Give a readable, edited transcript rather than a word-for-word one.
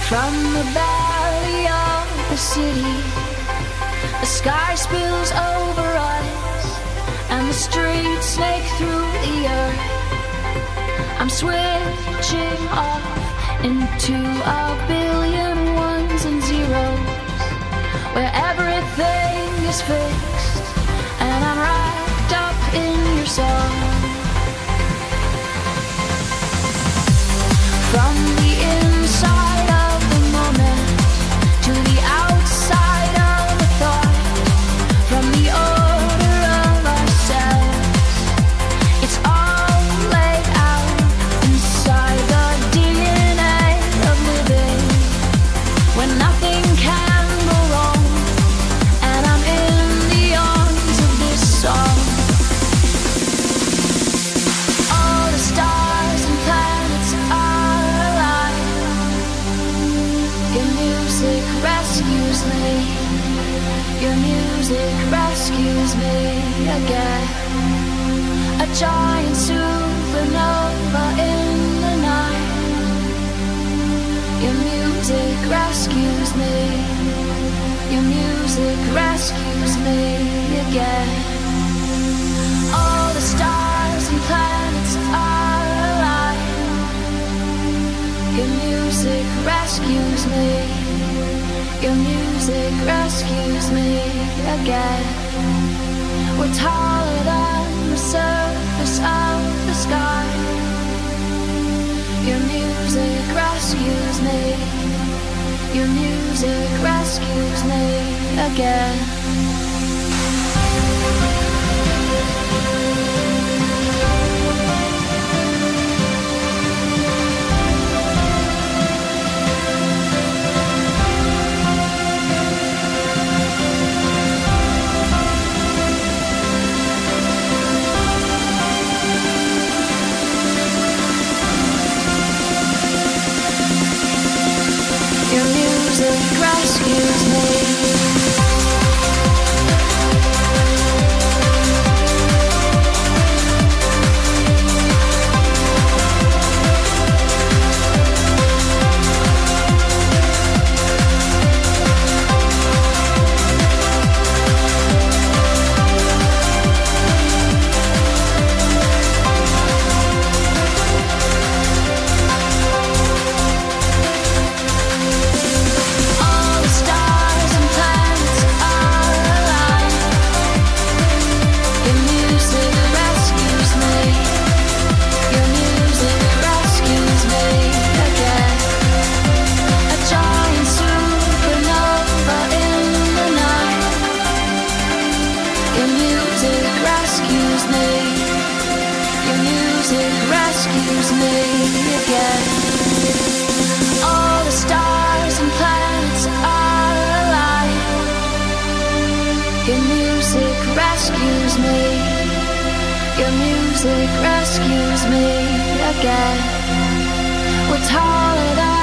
From the belly of the city, the sky spills over us, and the streets snake through the earth. I'm switching off into a billion ones and zeros, where everything is fixed, and I'm wrapped up in your song. From the inside of the moment to the outside of the thought, from the order of ourselves, it's all laid out inside the DNA of living, when nothing can go wrong, and I'm in the arms of this song. All the stars and planets are alive. Your music rescues me. Your music rescues me again. A giant supernova in the night. Your music rescues me. Your music rescues me again. All the stars and planets are alive. Your music rescues me. Your music rescues me again. We're taller than the surface of the sky. Your music rescues me. Your music rescues me again. Your music rescues me. All the stars and planets are alive. Your music rescues me. Your music rescues me again. A giant supernova in the night. Your music rescues me. Your music rescues me again. All the stars and planets are alive. Your music rescues me. Your music rescues me again. We're taller than